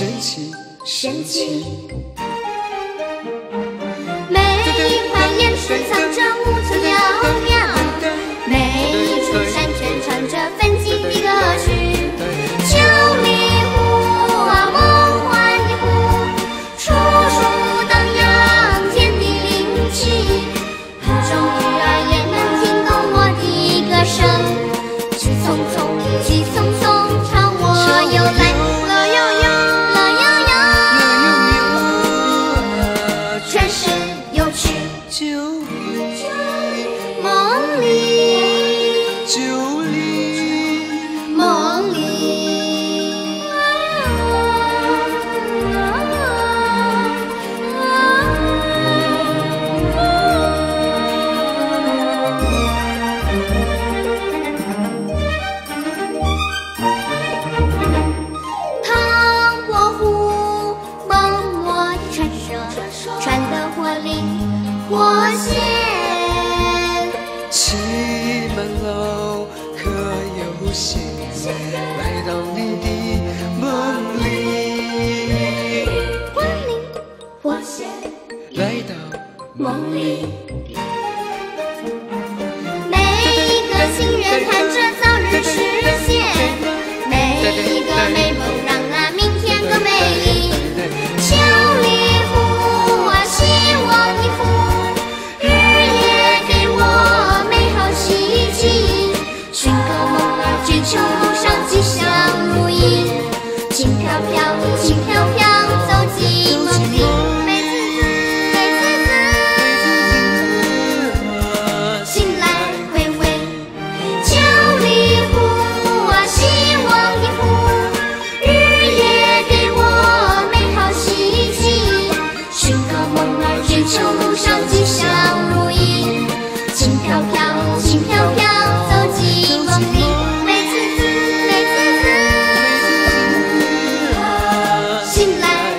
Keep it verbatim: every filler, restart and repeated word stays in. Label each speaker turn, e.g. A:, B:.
A: 神奇，
B: 神奇。每一块岩石藏着五层缥缈，每一处山泉唱着奋进的歌曲。九里湖啊，梦幻的湖，处处荡漾，天地灵气。终于儿也能听懂我的歌声，急匆匆，急匆匆，朝我游来。乐悠悠，乐悠悠，全是有趣。
A: 九里，
B: 梦里，
A: 九里，
B: 梦里。唐伯虎梦我的传说，传得活灵活现。
A: 骑满楼可有闲，来到你的梦里，
B: 活灵活现，
A: 来到
B: 梦里。每一个心愿盼着早日实现，每一个美梦让那明天更美丽。九里湖啊，希望的湖，日夜给我美好希冀。寻个梦儿，追求路上吉祥如意。轻飘飘，轻飘飘，走进梦里。美滋滋，美滋滋，醒来回味。九里湖啊，希望的湖，日夜给我美好希冀。寻个梦儿，追求路上吉祥如意。轻飘飘，轻飘飘，走进梦里。美滋滋，美滋滋，醒来